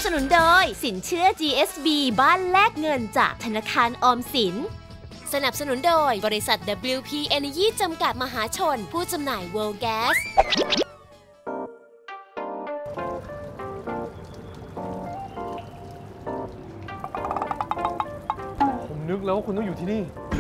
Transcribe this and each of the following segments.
สนุนโดยสินเชื่อ GSB บ้านแลกเงินจากธนาคารออมสินสนับสนุนโดยบริษัท WP Energy จำกัดมหาชนผู้จำหน่าย World Gas ผมนึกแล้วว่าคุณต้องอยู่ที่นี่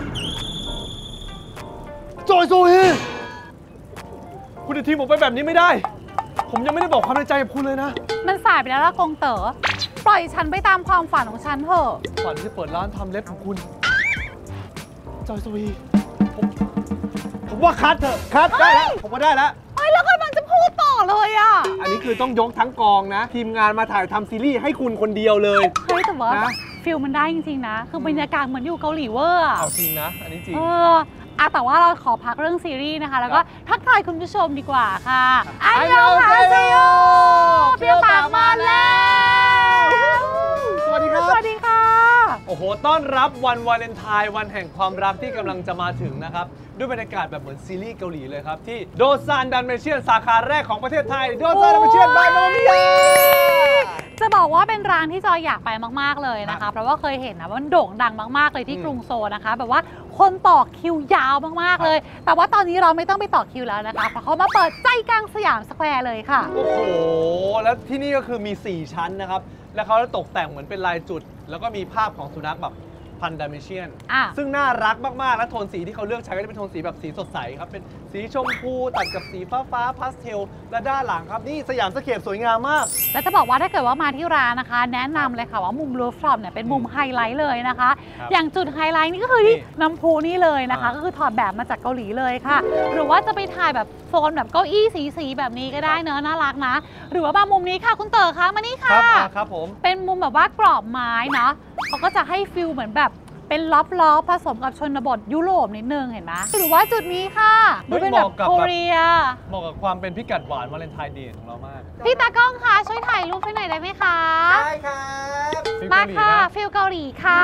จอยโซฮีคุณจะทิ้งผมไปแบบนี้ไม่ได้ผมยังไม่ได้บอกความในใจกับคุณเลยนะมันสายไปแล้วล่ะกงเต๋อปล่อยฉันไปตามความฝันของฉันเถอะฝันที่จะเปิดร้านทำเล็บของคุณจอยโซฮีผมว่าคัดเถอะคัดได้แล้วผมว่าได้แล้วแล้วกำลังจะพูดต่อเลยอ่ะอันนี้คือต้องยกทั้งกองนะทีมงานมาถ่ายทำซีรีส์ให้คุณคนเดียวเลยเฮ้ยแต่ว่าฟิลมันได้จริงๆนะคือบรรยากาศเหมือนอยู่เกาหลีเวอร์เอาจริงนะอันนี้จริงแต่ว่าเราขอพักเรื่องซีรีส์นะคะแล้วก็ทักทายคุณผู้ชมดีกว่าค่ะอันยองฮาเซโยเปียวปากมาแล้วสวัสดีครับสวัสดีค่ะโอ้โหต้อนรับวันวาเลนไทน์วันแห่งความรักที่กำลังจะมาถึงนะครับด้วยบรรยากาศแบบเหมือนซีรีส์เกาหลีเลยครับที่โดซานดันเมเชียนสาขาแรกของประเทศไทยโดซานดันเมเชียนบายมามิยาจะบอกว่าเป็นร้านที่จอยอยากไปมากๆเลยนะคะเพราะว่าเคยเห็นนะว่ามันโด่งดังมากๆเลยที่กรุงโซลนะคะแบบว่าคนต่อคิวยาวมากๆเลยแต่ว่าตอนนี้เราไม่ต้องไปต่อคิวแล้วนะคะเพราะเขามาเปิดใจกลางสยามสแควร์เลยค่ะโอ้โหแล้วที่นี่ก็คือมี4ชั้นนะครับแล้วเขาตกแต่งเหมือนเป็นลายจุดแล้วก็มีภาพของสุนัขแบบพันดัมเมเชียนซึ่งน่ารักมากๆและโทนสีที่เขาเลือกใช้ก็จะเป็นโทนสีแบบสีสดใสครับเป็นสีชมพูตัดกับสีฟ้าพาสเทลและด้านหลังครับนี่สยามสเคปสวยงามมากและจะบอกว่าถ้าเกิดว่ามาที่ร้านนะคะแนะนำเลยค่ะว่ามุมรูฟท็อปเนี่ยเป็นมุมไฮไลท์เลยนะคะอย่างจุดไฮไลท์นี่ก็คือที่น้ำพุนี่เลยนะคะก็คือถอดแบบมาจากเกาหลีเลยค่ะหรือว่าจะไปถ่ายแบบโซนแบบเก้าอี้สีแบบนี้ก็ได้เนอะน่ารักนะหรือว่าบางมุมนี้ค่ะคุณเต๋อคะมานี่ค่ะครับผมเป็นมุมแบบว่ากรอบไม้เนาะเขาก็จะให้ฟิลเหมือนแบบเป็นล้อผสมกับชนบทยุโรปนิดนึงเห็นไหมหรือว่าจุดนี้ค่ะดูเป็นแบบโคเรียเหมาะกับความเป็นพิกัดหวานวาเลนไทน์เดย์ของเรามากพี่ตากล้องคะช่วยถ่ายรูปให้หน่อยได้ไหมคะได้ครับมาค่ะฟิลเกาหลีค่ะ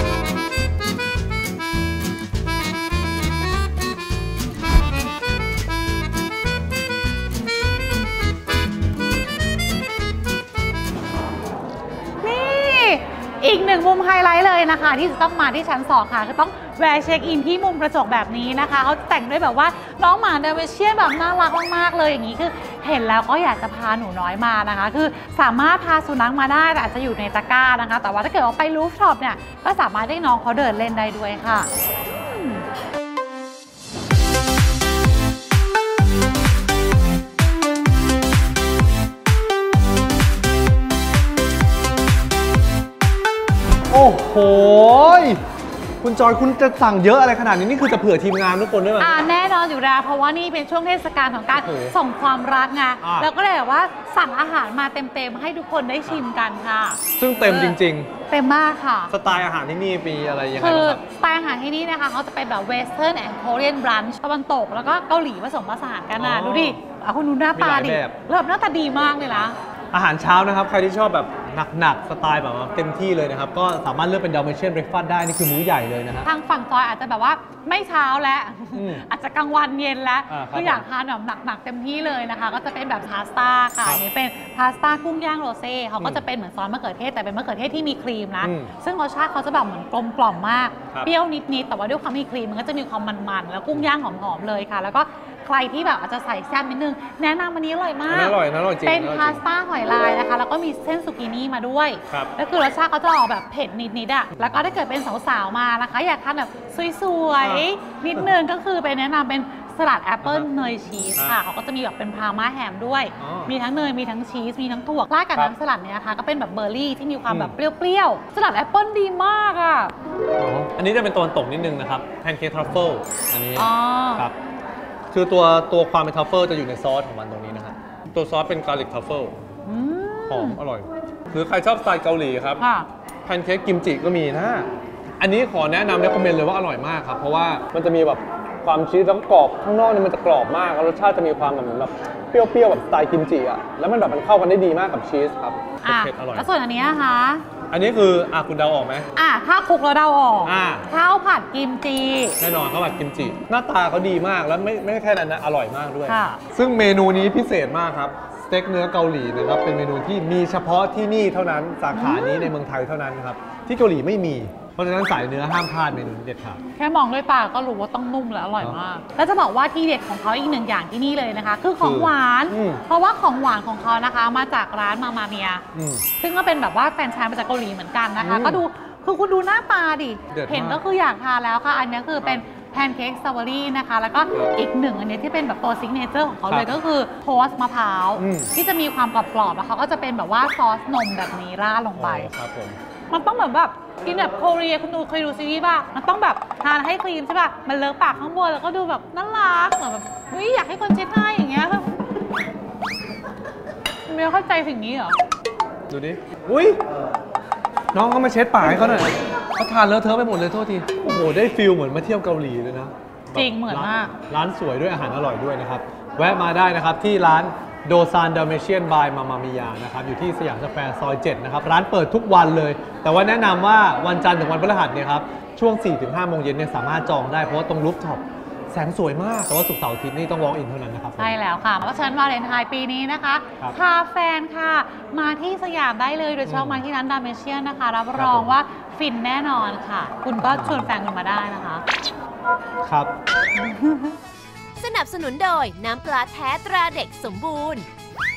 อีกหนึ่งมุมไฮไลท์เลยนะคะที่จะต้องมาที่ชั้น2ค่ะคือต้องแวะเช็คอินที่มุมกระจกแบบนี้นะคะเขาแต่งด้วยแบบว่าน้องหมาดัมเมเชียนแบบน่ารักมากๆเลยอย่างนี้คือเห็นแล้วก็อยากจะพาหนูน้อยมานะคะคือสามารถพาสุนัขมาได้แต่อาจจะอยู่ในตะกร้านะคะแต่ว่าถ้าเกิดว่าไปรูฟท็อปเนี่ยก็สามารถให้น้องเขาเดินเล่นได้ด้วยค่ะโอ้โหคุณจอยคุณจะสั่งเยอะอะไรขนาดนี้นี่คือจะเผื่อทีมงานทุกคนด้วยไหมแน่นอนอยู่แล้วเพราะว่านี่เป็นช่วงเทศกาลของการส่งความรักไงแล้วก็เลยแบบว่าสั่งอาหารมาเต็มๆให้ทุกคนได้ชิมกันค่ะซึ่งเต็มจริงๆเต็มมากค่ะสไตล์อาหารที่นี่มีอะไรยังไงคือสไตล์อาหารที่นี่นะคะเขาจะเป็นแบบเวสเทิร์นแอนด์โคเรียนบรันช์ตะวันตกแล้วก็เกาหลีผสมผสานกันนะดูดิคุณดูหน้าตาดิแบบหน้าตาดีมากเลยนะอาหารเช้านะครับใครที่ชอบแบบหนักสไตล์แบบเต็มที่เลยนะครับก็สามารถเลือกเป็นดัมเมเชียนเบรคฟาสต์ได้นี่คือมื้อใหญ่เลยนะฮะทางฝั่งจอยอาจจะแบบว่าไม่เช้าแล้วอาจจะกลางวันเย็นแล้วคืออยากทานแบบหนักเต็มที่เลยนะคะก็จะเป็นแบบพาสต้าค่ะอันนี้เป็นพาสต้ากุ้งย่างโรเซ่เขาก็จะเป็นเหมือนซอสมะเขือเทศแต่เป็นมะเขือเทศที่มีครีมนะซึ่งรสชาติเขาจะแบบเหมือนกลมกล่อมมากเปรี้ยวนิดๆแต่ว่าด้วยความมีครีมมันก็จะมีความมันๆแล้วกุ้งย่างหอมๆเลยค่ะแล้วก็ใครที่แบบอาจจะใส่แซ่บนิดนึงแนะนำอันนี้อร่อยมากอร่อยจริงเป็นพาสต้าหอยลายนะคะแล้วก็มีเส้นสุกินี่มาด้วยแล้วคือรสชาติเขาจะออกแบบเผ็ดนิดๆอ่ะแล้วก็ถ้าเกิดเป็นสาวๆมานะคะอยากทานแบบสวยๆนิดนึงก็คือไปแนะนำเป็นสลัดแอปเปิ้ลเนยชีสค่ะเขาก็จะมีแบบเป็นพาร์มาแฮมด้วยมีทั้งเนยมีทั้งชีสมีทั้งถั่วราดกับน้ำสลัดเนี่ยนะคะก็เป็นแบบเบอร์รี่ที่มีความแบบเปรี้ยวๆสลัดแอปเปิ้ลดีมากอ่ะอันนี้จะเป็นตะวันตกนิดนึงนะครับแพนเค้กทรัฟเฟิลอันนี้ครับคือตัวความเป็นทัฟเฟิลจะอยู่ในซอสของมันตรงนี้นะครับตัวซอสเป็นกาลิกทัฟเฟิลหอมอร่อยหรือใครชอบสไตล์เกาหลีครับแพนเค้กกิมจิก็มีนะอันนี้ขอแนะนำและคอมเมนต์เลยว่าอร่อยมากครับเพราะว่ามันจะมีแบบความชีสแล้วกรอบข้างนอกเนี่ยมันจะกรอบมากแล้วรสชาติจะมีความแบบเปรี้ยวๆแบบสไตล์กิมจิอ่ะแล้วมันแบบมันเข้ากันได้ดีมากกับชีสครับเผ็ดอร่อยแล้วส่วนอันนี้นะคะอันนี้คือคุณเดาออกไหมถ้าคลุกแล้วเดาออกข้าวผัดกิมจิแน่นอนข้าวผัดกิมจิหน้าตาเขาดีมากแล้วไม่แค่นั้นนะอร่อยมากด้วยซึ่งเมนูนี้พิเศษมากครับสเต็กเนื้อเกาหลีนะครับเป็นเมนูที่มีเฉพาะที่นี่เท่านั้นสาขานี้ในเมืองไทยเท่านั้นครับที่เกาหลีไม่มีเพราะฉะนั้นสายเนื้อห้ามพลาดเมนูเด็ดขาดแค่มองด้วยตาก็รู้ว่าต้องนุ่มและอร่อยมากแล้วจะบอกว่าที่เด็ดของเขาอีกหนึ่งอย่างที่นี่เลยนะคะคือของหวานเพราะว่าของหวานของเขานะคะมาจากร้านมาเมียซึ่งก็เป็นแบบว่าแฟรนไชส์มาจากเกาหลีเหมือนกันนะคะก็ดูคือคุณดูหน้าตาดิเห็นก็คืออยากทานแล้วค่ะอันนี้คือเป็นแพนเค้กสตรอเบอรี่นะคะแล้วก็อีกหนึ่งอันนี้ที่เป็นแบบตัวซิกเนเจอร์ของเขาเลยก็คือโทสต์มะพร้าวที่จะมีความกรอบๆแล้วเขาก็จะเป็นแบบว่าซอสนมแบบนี้ราดลงไปครับผมมันต้องแบบกินแบบโคเรียคุณดูเคยดูซีรีส์ป่ะมันต้องแบบทานให้ครีมใช่ป่ะมันเลอะปากข้างบนแล้วก็ดูแบบน่ารักเหมือนแบบอยากให้คนเช็ดให้อย่างเงี้ยไม่เข้าใจสิ่งนี้เหรอดูดิอุ้ยน้องเขามาเช็ดปากให้เขาหน่อยเขาทานเลอะเทอะไปหมดเลยโทษทีโอ้โหได้ฟิลเหมือนมาเที่ยวเกาหลีเลยนะจริงเหมือนมากร้านสวยด้วยอาหารอร่อยด้วยนะครับแวะมาได้นะครับที่ร้านโดซานดาเมเชียนบายมามิยานะครับอยู่ที่สยามสแควร์ซอย 7นะครับร้านเปิดทุกวันเลยแต่ว่าแนะนำว่าวันจันทร์ถึงวันพฤหัสเนี่ยครับช่วง 4-5 โมงเย็นเนี่ยสามารถจองได้เพราะว่าตรงรูฟท็อปแสงสวยมากแต่ว่าศุกร์เสาร์อาทิตย์นี่ต้อง walk in เท่านั้นนะครับใช่แล้วค่ะเพราะฉะนั้นวาเลนไทน์ปีนี้นะคะพาแฟนค่ะมาที่สยามได้เลยโดยเฉพาะมาที่ร้านดาเมเชียนนะคะรับรองว่าฟินแน่นอนค่ะคุณก็ชวนแฟนคุณมาได้นะคะครับสนับสนุนโดยน้ำปลาแท้ตราเด็กสมบูรณ์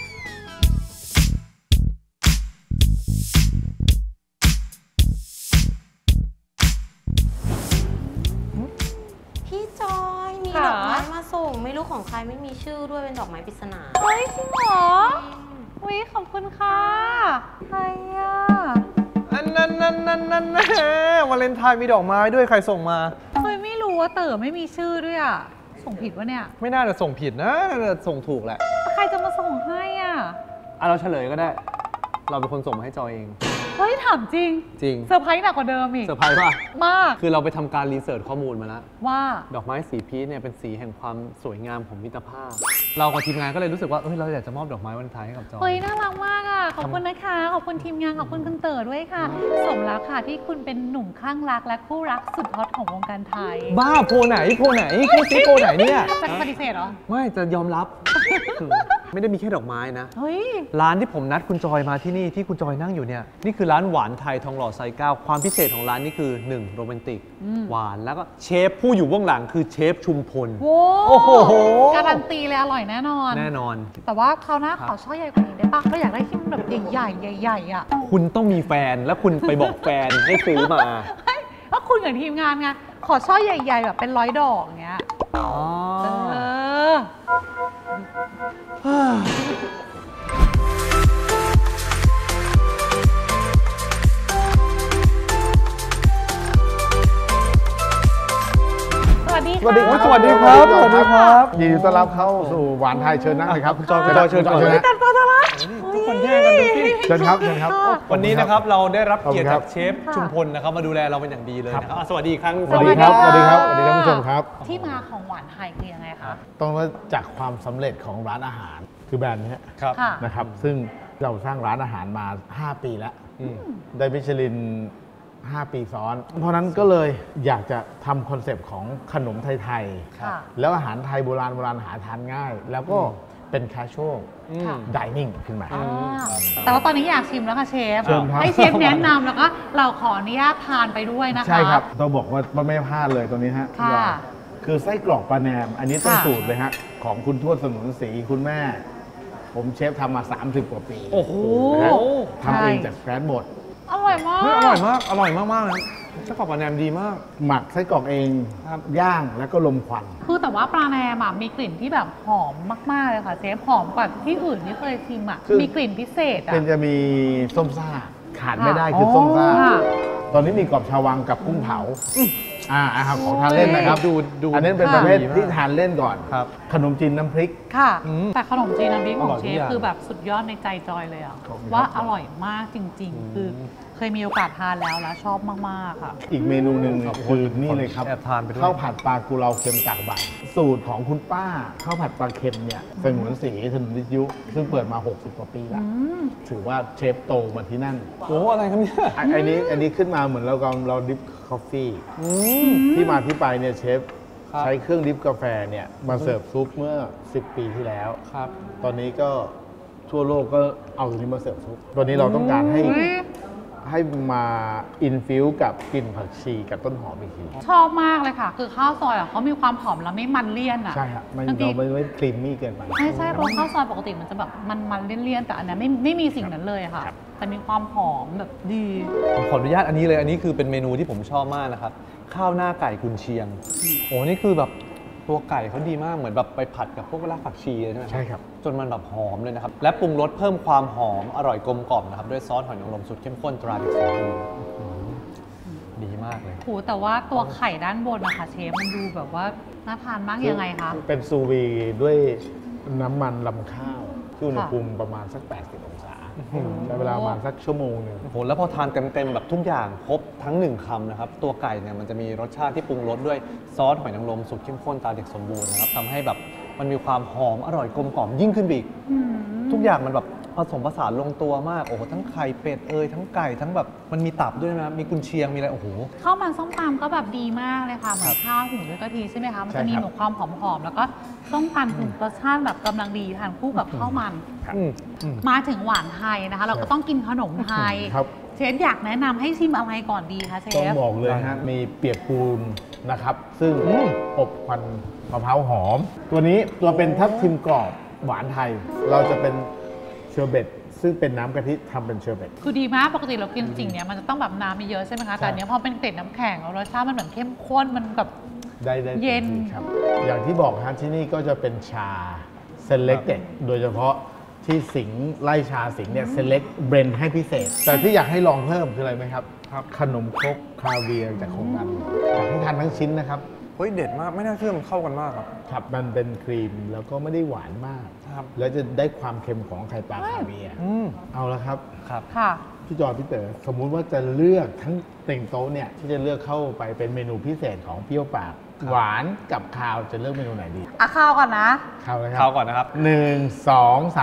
พี่จอยมีดอกไม้มาส่งไม่รู้ของใครไม่มีชื่อด้วยเป็นดอกไม้ปริศนาเฮ้ยจริงเหรออุ๊ยขอบคุณค่ะใครอ่ะนั่นวาเลนไทน์มีดอกไม้ด้วยใครส่งมาเฮ้ยไม่รู้ว่าเต๋อไม่มีชื่อด้วยอ่ะส่งผิดวะเนี่ยไม่น่าจะส่งผิดนะน่าจะส่งถูกแหละใครจะมาส่งให้อ่ะเราเฉลยก็ได้เราเป็นคนส่งมาให้จอยเองเฮ้ยถามจริงเซอร์ไพรส์หนักกว่าเดิมอีกเซอร์ไพรส์ป่ะมากคือเราไปทำการรีเสิร์ชข้อมูลมาแล้วว่าดอกไม้สีพีชเนี่ยเป็นสีแห่งความสวยงามของมิตรภาพเรากับทีมงานก็เลยรู้สึกว่าเราอยากจะมอบดอกไม้วันไทยให้กับจอยเฮ้ยน่ารักมากอ่ะขอบคุณนะคะขอบคุณทีมงานขอบคุณคุณเต๋อด้วยค่ะสมแล้วค่ะที่คุณเป็นหนุ่มข้างรักและคู่รักสุดฮอตของวงการไทยบ้าโพไหนพูดซิโพไหนเนี่ยจะปฏิเสธเหรอไม่จะยอมรับไม่ได้มีแค่ดอกไม้นะเฮ้ยร้านที่ผมนัดคุณจอยมาที่นี่ที่คุณจอยนั่งอยู่เนี่ยนี่คือร้านหวานไทยทองหล่อไซเก้าความพิเศษของร้านนี่คือ1โรแมนติกหวานแล้วก็เชฟผู้อยู่เบื้องหลังคือเชฟชุมพลโอ้โหการันตีเลยอร่อยแน่นอนแต่ว่าคราวหน้าขอช่อใหญ่กว่านี้ได้ปะเราอยากได้ที่แบบใหญ่อ่ะคุณต้องมีแฟนแล้วคุณไปบอกแฟนให้ซื้อมาถ้าคุณกับทีมงานไงขอช่อใหญ่ๆแบบเป็น100 ดอกอย่างเงี้ยสวัสดีครับยินดีต้อนรับเข้าสู่หวานไทยเชิญนั่งเลยครับจอยเชิญทุกคนแย่งกันดูสิเชิญครับวันนี้นะครับเราได้รับเกียรติจากเชฟชุมพลนะครับมาดูแลเราเป็นอย่างดีเลยนะครับสวัสดีครั้งสวัสดีครับท่านผู้ชมครับที่มาของหวานไทยคือยังไงคะต้องเริ่มจากความสำเร็จของร้านอาหารคือแบรนด์นี้นะครับซึ่งเราสร้างร้านอาหารมา5 ปีแล้วได้มิชลิน5 ปีซ้อนเพราะนั้นก็เลยอยากจะทำคอนเซปต์ของขนมไทยๆแล้วอาหารไทยโบราณหาทานง่ายแล้วก็เป็นแคชชวลดิเนิ่งขึ้นมาแต่ว่าตอนนี้อยากชิมแล้วค่ะเชฟให้เชฟแนะนำแล้วก็เราขออนุญาตทานไปด้วยนะคะใช่ครับต้องบอกว่าไม่พลาดเลยตัวนี้ฮะคือไส้กรอกปลาแหนมอันนี้ต้นสูตรเลยฮะของคุณทวดสนุนศรีคุณแม่ผมเชฟทำมา30 กว่าปีโอ้โหทำเองจากแกรนบดอร่อยมากอร่อยมากนะไส้กรอกปลาแหนมดีมากหมักไส้กรอกเองย่างแล้วก็ลมควันคือแต่ว่าปลาแหนมมีกลิ่นที่แบบหอมมากๆเลยค่ะเชฟหอมกว่าที่อื่นที่เคยชิมมีกลิ่นพิเศษเป็นจะมีส้มซ่าขาดไม่ได้คือส้มซ่าตอนนี้มีกรอบชาววังกับกุ้งเผาของทานเล่นนะครับดูอันนี้เป็นประเภทที่ทานเล่นก่อนขนมจีนน้ำพริกค่ะแต่ขนมจีนน้ำพริกของเชฟคือแบบสุดยอดในใจจอยเลยว่าอร่อยมากจริงๆคือเคยมีโอกาสทานแล้วชอบมากๆค่ะอีกเมนูหนึ่งคือนี่เลยครับข้าวผัดปลากุเลาเค็มตากใบสูตรของคุณป้าข้าวผัดปลาเค็มเนี่ยสงวนศรีถนนวิทยุซึ่งเปิดมา60 กว่าปีแล้วถือว่าเชฟโตมาที่นั่นโอ้อะไรครับเนี่ยอันนี้ขึ้นมาเหมือนเราดิฟกาแฟที่มาที่ไปเนี่ยเชฟใช้เครื่องดิฟกาแฟเนี่ยมาเสิร์ฟซุปเมื่อ10 ปีที่แล้วตอนนี้ก็ทั่วโลกก็เอาตัวนี้มาเสิร์ฟซุปตัวนี้เราต้องการให้มาอินฟิวกับกลิ่นผักชีกับต้นหอมอีกทีชอบมากเลยค่ะคือข้าวซอยเขามีความหอมแล้วไม่มันเลี่ยนอ่ะใช่ครับเราไม่ครีมมี่เกินไปใช่เพราะข้าวซอยปกติมันจะแบบมันเลี่ยนๆแต่อันนี้ไม่มีสิ่งนั้นเลยค่ะแต่มีความหอมแบบดีผมขออนุญาตอันนี้เลยอันนี้คือเป็นเมนูที่ผมชอบมากนะครับข้าวหน้าไก่กุนเชียงโอ้นี่คือแบบตัวไก่เขาดีมากเหมือนแบบไปผัดกับพวกรากผักชีใช่ไหมใช่ครับจนมันแบบหอมเลยนะครับและปรุงรสเพิ่มความหอมอร่อยกลมกล่อมนะครับด้วยซอสหอยนางรมสูตรเข้มข้นตราเด็กสมบูรณ์ดีมากเลยโหแต่ว่าตัวไข่ด้านบนนะคะเชฟมันดูแบบว่าน่าทานมากยังไงคะเป็นซูวีด้วยน้ำมันลำข้าวที่อุณหภูมิประมาณสัก80องศาใช้เวลาประมาณสักชั่วโมงนึงโอ้โหแล้วพอทานเต็มๆแบบทุกอย่างครบทั้ง1คำนะครับตัวไก่เนี่ยมันจะมีรสชาติที่ปรุงรสด้วยซอสหอยนางรมสูตรเข้มข้นตราเด็กสมบูรณ์นะครับทำให้แบบมันมีความหอมอร่อยกลมกล่อมยิ่งขึ้นอีกทุกอย่างมันแบบผสมผสานลงตัวมากโอ้โหทั้งไข่เป็ดทั้งไก่ทั้งแบบมันมีตับด้วยนะมีกุนเชียงมีอะไรโอ้โหข้าวมันส้มตำก็แบบดีมากเลยค่ะเหมือนข้าวหุงด้วยกะทิใช่ไหมคะมันจะมีหนูความหอมๆแล้วก็ส้มตำถึงรสชาติแบบกำลังดีทานคู่กับข้าวมันมาถึงหวานไทยนะคะเราก็ต้องกินขนมไทยเชฟอยากแนะนำให้ชิมอะไรก่อนดีคะเชฟต้องบอกเลยฮะมีเปียกปูนนะครับซึ่งอบควันมะพร้าวหอมตัวนี้เราเป็นทับทิมกรอบหวานไทยเราจะเป็นเชอร์เบตซึ่งเป็นน้ำกะทิทำเป็นเชอร์เบตคือดีมากปกติเรากินสิ่งนี้มันจะต้องแบบน้ำเยอะใช่ไหมคะแต่อันนี้พอเป็นเกล็ดน้ำแข็งรสชาติมันเหมือนเข้มข้นมันแบบได้เย็นครับอย่างที่บอกฮะที่นี่ก็จะเป็นชา selected โดยเฉพาะที่สิงห์ไล่ชาสิงห์เนี่ย select blend ให้พิเศษแต่ที่อยากให้ลองเพิ่มคืออะไรไหมครับขนมครกคาเวียร์จากโครงการอยากให้ทานทั้งชิ้นนะครับเฮ้ยเด็ดมากไม่น่าเชื่อมันเข้ากันมากครับมันเป็นครีมแล้วก็ไม่ได้หวานมากแล้วจะได้ความเค็มของไข่ปลาคาเวียร์เอาละครับค่ะพี่จอยพี่เต๋อสมมุติว่าจะเลือกทั้งเต่งโต๊ะเนี่ยที่จะเลือกเข้าไปเป็นเมนูพิเศษของเปรี้ยวปากหวานกับคาวจะเลือกเมนูไหนดีข้าวก่อนนะข้าวเลยครับข้าวก่อนนะครับ 1 2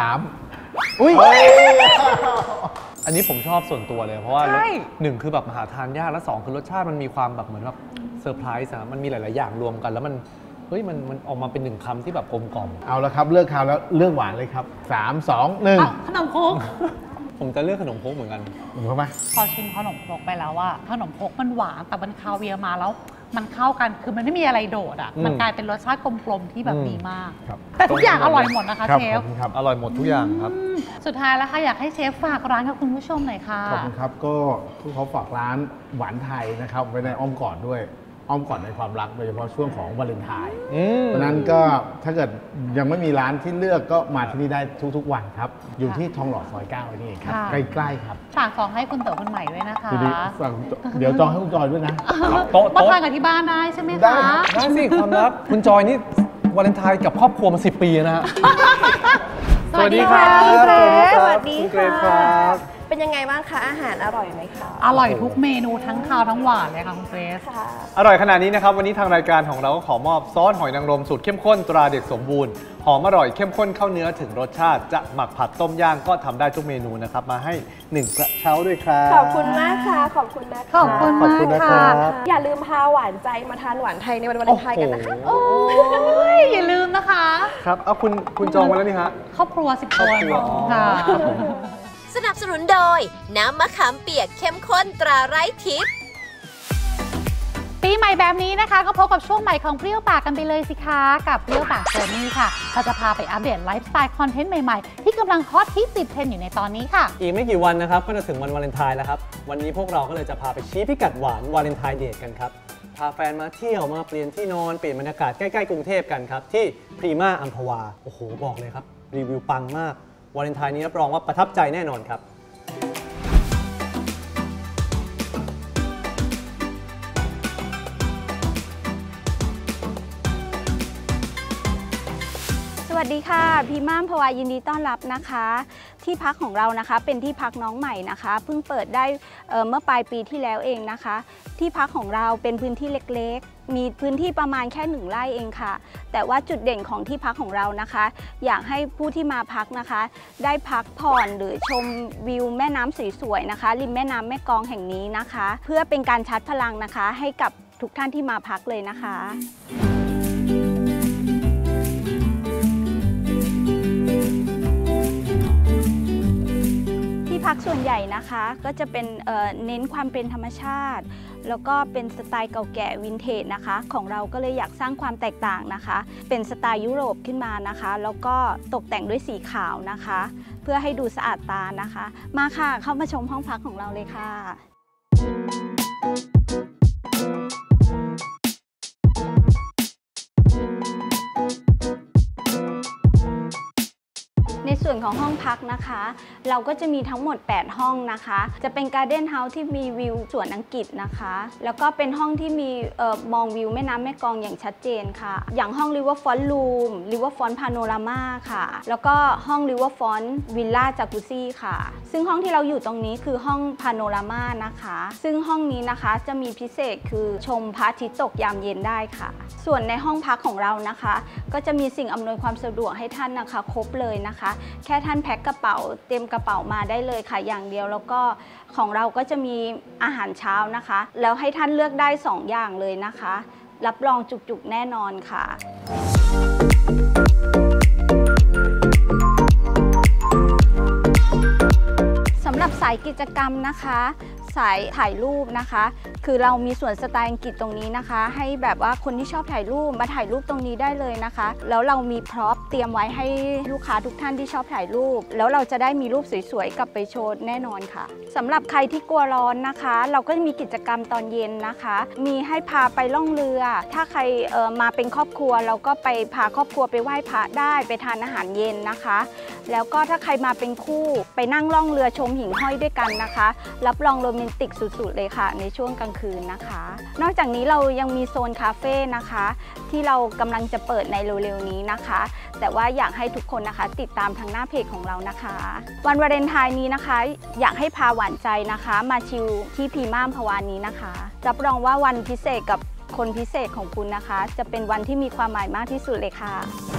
3 อุ้ยอันนี้ผมชอบส่วนตัวเลยเพราะว่า1คือแบบหาทานยากและ2คือรสชาติมันมีความแบบเหมือนแบบเซอร์ไพรส์มันมีหลายๆอย่างรวมกันแล้วมันเฮ้ยมันออกมาเป็น1คำที่แบบกลมกล่อมเอาละครับเลือกคาวแล้วเลือกหวานเลยครับ3 2 1 ขนมครกผมจะเลือกขนมครกเหมือนกันถูกไหมพอชิมขนมครกไปแล้วว่าขนมครกมันหวานแต่มันคาเวียร์มาแล้วมันเข้ากันคือมันไม่มีอะไรโดดอ่ะมันกลายเป็นรสชาติกลมๆที่แบบดีมากแต่ทุกอย่างอร่อยหมดนะคะเชฟอร่อยหมดทุกอย่างครับสุดท้ายแล้วค่ะอยากให้เชฟฝากร้านกับคุณผู้ชมหน่อยค่ะขอบคุณครับก็เขาฝากร้านหวานไทยนะครับไว้ในอ้อมกอดด้วยอ้อมกอดในความรักโดยเฉพาะช่วงของวาเลนไทน์เพราะนั้นก็ถ้าเกิดยังไม่มีร้านที่เลือกก็มาที่นี่ได้ทุกๆวันครับอยู่ที่ทองหล่อซอย9นี่เองครับใกล้ๆครับฝากจองให้คุณเต๋อคุณใหม่ด้วยนะคะเดี๋ยวจองให้คุณจอยด้วยนะโต๊ะมาทานกันที่บ้านได้ใช่ไหมคะได้สิความรักคุณจอยนี่วาเลนไทน์กับครอบครัวมา10 ปีนะฮะสวัสดีค่ะสวัสดีค่ะเป็นยังไงบ้างคะอาหารอร่อยไหมคะอร่อยทุกเมนูทั้งคาวทั้งหวานเลยค่ะคุณเกรซอร่อยขนาดนี้นะครับวันนี้ทางรายการของเราก็ขอมอบซอสหอยนางรมสูตรเข้มข้นตราเด็กสมบูรณ์หอมอร่อยเข้มข้นเข้าเนื้อถึงรสชาติจะหมักผัดต้มย่างก็ทำได้ทุกเมนูนะครับมาให้1กระเช้าด้วยครับขอบคุณมากค่ะขอบคุณนะคะขอบคุณมากค่ะอย่าลืมพาหวานใจมาทานหวานไทยในวันวาเลนไทน์กันนะคะอย่าลืมนะคะครับเอาคุณจองไว้แล้วนี่ฮะครอบครัว10 คนค่ะสนับสนุนโดยน้ำมะขามเปียกเข้มข้นตราไร้ทิพย์ปีใหม่แบบนี้นะคะก็พบกับช่วงใหม่ของเปรี้ยวปากกันไปเลยสิคะกับเปรี้ยวปากเจอร์นี่ค่ะเราจะพาไปอัปเดตไลฟ์สไตล์คอนเทนต์ใหม่ๆที่กำลังฮอตฮิตติดเทรนด์อยู่ในตอนนี้ค่ะอีกไม่กี่วันนะครับก็จะถึงวันวาเลนไทน์แล้วครับวันนี้พวกเราก็เลยจะพาไปชี้พิกัดหวานวาเลนไทน์เดทกันครับพาแฟนมาเที่ยวมาเปลี่ยนที่นอนเปลี่ยนบรรยากาศใกล้ๆกรุงเทพกันครับที่พรีมาอัมพวาโอ้โหบอกเลยครับรีวิวปังมากวาเลนไทน์นี้รับรองว่าประทับใจแน่นอนครับสวัสดีค่ะพี่ม่ามพวายินดีต้อนรับนะคะที่พักของเรานะคะเป็นที่พักน้องใหม่นะคะเพิ่งเปิดได้เมื่อปลายปีที่แล้วเองนะคะที่พักของเราเป็นพื้นที่เล็กๆมีพื้นที่ประมาณแค่1 ไร่เองค่ะแต่ว่าจุดเด่นของที่พักของเรานะคะอยากให้ผู้ที่มาพักนะคะได้พักผ่อนหรือชมวิวแม่น้ำสวยๆนะคะริมแม่น้ำแม่กลองแห่งนี้นะคะเพื่อเป็นการชาร์จพลังนะคะให้กับทุกท่านที่มาพักเลยนะคะพักส่วนใหญ่นะคะก็จะเป็นเน้นความเป็นธรรมชาติแล้วก็เป็นสไตล์เก่าแก่วินเทจนะคะของเราก็เลยอยากสร้างความแตกต่างนะคะเป็นสไตล์ยุโรปขึ้นมานะคะแล้วก็ตกแต่งด้วยสีขาวนะคะเพื่อให้ดูสะอาดตานะคะมาค่ะเข้ามาชมห้องพักของเราเลยค่ะในส่วนของห้องพักนะคะเราก็จะมีทั้งหมด8ห้องนะคะจะเป็นการ์เด้นเฮาส์ที่มีวิวสวนอังกฤษนะคะแล้วก็เป็นห้องที่มีมองวิวแม่น้ำแม่กลองอย่างชัดเจนค่ะอย่างห้อง Riverfront Room Riverfront Panorama ค่ะแล้วก็ห้อง Riverfront Villa Jacuzzi ค่ะซึ่งห้องที่เราอยู่ตรงนี้คือห้อง Panorama นะคะซึ่งห้องนี้นะคะจะมีพิเศษคือชมพระอาทิตย์ตกยามเย็นได้ค่ะส่วนในห้องพักของเรานะคะก็จะมีสิ่งอำนวยความสะดวกให้ท่านนะคะครบเลยนะคะแค่ท่านแพ็คกระเป๋าเต็มกระเป๋ามาได้เลยค่ะอย่างเดียวแล้วก็ของเราก็จะมีอาหารเช้านะคะแล้วให้ท่านเลือกได้2อย่างเลยนะคะรับรองจุกๆแน่นอนค่ะสำหรับสายกิจกรรมนะคะสายถ่ายรูปนะคะคือเรามีส่วนสไตล์อังกฤษตรงนี้นะคะให้แบบว่าคนที่ชอบถ่ายรูปมาถ่ายรูปตรงนี้ได้เลยนะคะแล้วเรามีพร็อพเตรียมไว้ให้ลูกค้าทุกท่านที่ชอบถ่ายรูปแล้วเราจะได้มีรูปสวยๆกลับไปโชว์แน่นอนค่ะสำหรับใครที่กลัวร้อนนะคะเราก็มีกิจกรรมตอนเย็นนะคะมีให้พาไปล่องเรือถ้าใครมาเป็นครอบครัวเราก็ไปพาครอบครัวไปไหว้พระได้ไปทานอาหารเย็นนะคะแล้วก็ถ้าใครมาเป็นคู่ไปนั่งล่องเรือชมหิ่งห้อยด้วยกันนะคะรับรองโรแมนติกสุดๆเลยค่ะในช่วงกลางคืนนะคะนอกจากนี้เรายังมีโซนคาเฟ่นะคะที่เรากำลังจะเปิดในเร็วๆนี้นะคะแต่ว่าอยากให้ทุกคนนะคะติดตามทางหน้าเพจของเรานะคะวันวาเลนไทน์นี้นะคะอยากให้พาหวานใจนะคะมาชิลที่พรีมาอัมพวานี้นะคะรับรองว่าวันพิเศษกับคนพิเศษของคุณนะคะจะเป็นวันที่มีความหมายมากที่สุดเลยค่ะ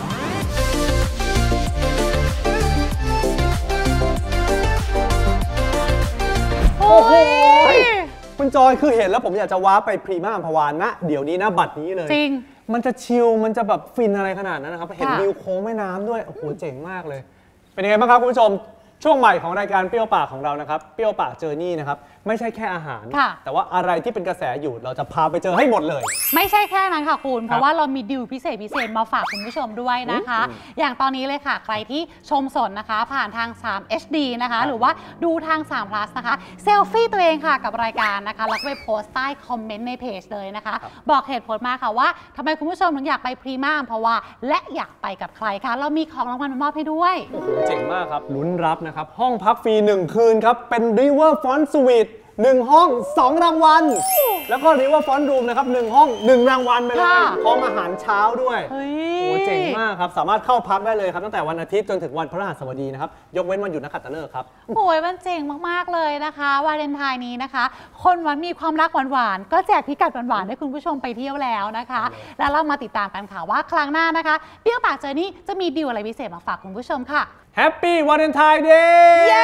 โอ้โหคุณจอยคือเห็นแล้วผมอยากจะว้าไปพรีมาอัมพวานะเดี๋ยวนี้นะบัดนี้เลยจริงมันจะชิลมันจะแบบฟินอะไรขนาดนั้นนะครับเห็นวิวโค้งแม่น้ำด้วยโอ้โหเจ๋งมากเลยเป็นยังไงบ้างครับคุณผู้ชมช่วงใหม่ของรายการเปรี้ยวปากของเรานะครับเปรี้ยวปากเจอนี่นะครับไม่ใช่แค่อาหารแต่ว่าอะไรที่เป็นกระแสอยู่เราจะพาไปเจอให้หมดเลยไม่ใช่แค่นั้นค่ะคุณเพราะว่าเรามีดีลพิเศษมาฝากคุณผู้ชมด้วยนะคะอย่างตอนนี้เลยค่ะใครที่ชมสดนะคะผ่านทาง3 HD นะคะหรือว่าดูทาง3 plus นะคะเซลฟี่ตัวเองค่ะกับรายการนะคะแล้วก็ไปโพสต์ใต้คอมเมนต์ในเพจเลยนะคะบอกเหตุผลมาค่ะว่าทำไมคุณผู้ชมถึงอยากไปพรีมาอัมพวาและอยากไปกับใครคะเรามีของรางวัลมามอบให้ด้วยโอ้โหเจ๋งมากครับลุ้นรับนะครับห้องพักฟรี1 คืนครับเป็น Riverfront Suite 1 ห้อง 2 รางวัลแล้วก็ Riverfront Room นะครับ1 ห้อง 1 รางวัลไปเลยพร้อมอาหารเช้าด้วยโอ้เจ๋งมากครับสามารถเข้าพักได้เลยครับตั้งแต่วันอาทิตย์จนถึงวันพฤหัสบดีนะครับยกเว้นวันหยุดนักขัตฤกษ์ครับโอ้ยมันเจ๋งมากๆเลยนะคะวาเลนไทน์นี้นะคะคนวันมีความรักหวานๆก็แจกพิกัดหวานๆให้คุณผู้ชมไปเที่ยวแล้วนะคะแล้วเรามาติดตามกันค่ะว่าครั้งหน้านะคะเปรี้ยวปากเจอนี่จะมีดีลอะไรพิเศษมาฝากคุณผู้ชมค่ะ Happy Valentine Day เย้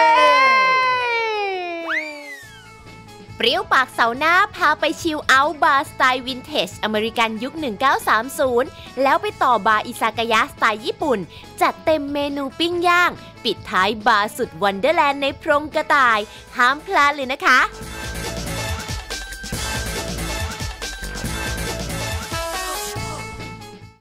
เปรี้ยวปากเสาร์หน้าพาไปชิลเอาท์บาร์สไตล์วินเทจอเมริกันยุค 1930 แล้วไปต่อบาร์อิซากายะสไตล์ญี่ปุ่นจัดเต็มเมนูปิ้งย่างปิดท้ายบาร์สุดวันเดอร์แลนด์ในพรงกระต่ายห้ามพลาดเลยนะคะ